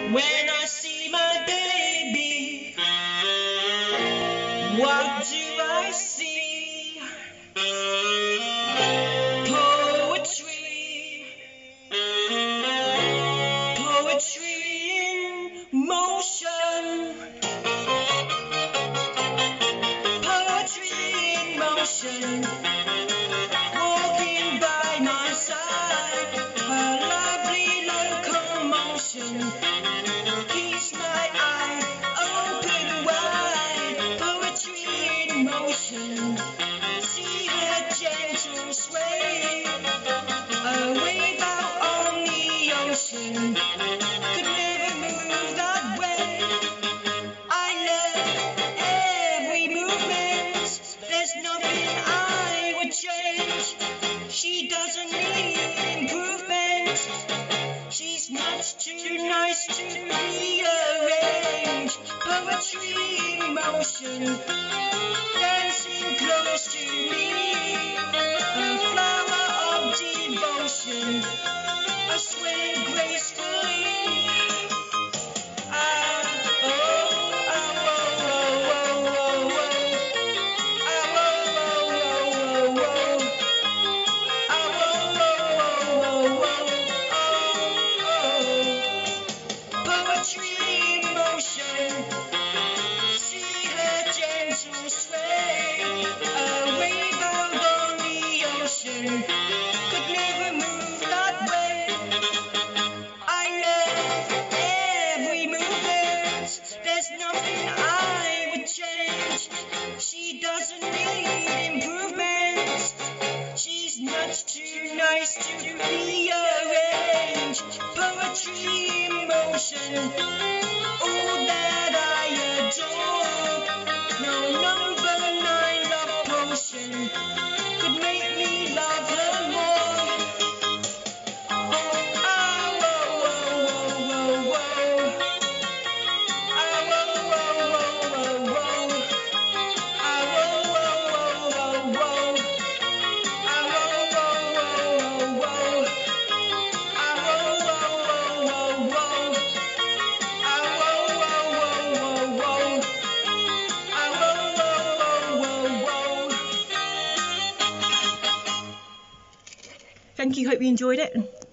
When I see my baby, what do I see? Poetry, poetry in motion, poetry in motion. Walking by my side, a lovely locomotion. Keeps my eye open wide, poetry in motion. See her gentle sway, a wave out on the ocean. Could never move that way. I love every movement. There's nothing I would change. She doesn't need improvement. She's much too nice to rearrange. Poetry in motion, dancing close to me. A flower of devotion, I sway gracefully. Poetry in motion, see her gentle sway, a wave out on the ocean, could never move that way. I love every movement, there's nothing I would change. She doesn't need improvement, she's much too nice to rearrange. Poetry in motion, all that I adore. No number 9 love potion could make me love her more. Ah, whoa, whoa, whoa, whoa. Ah, whoa, whoa, whoa, whoa, whoa. Ah, whoa, whoa, whoa, whoa, whoa. Ah, whoa, whoa, whoa, whoa, whoa. Thank you, hope you enjoyed it.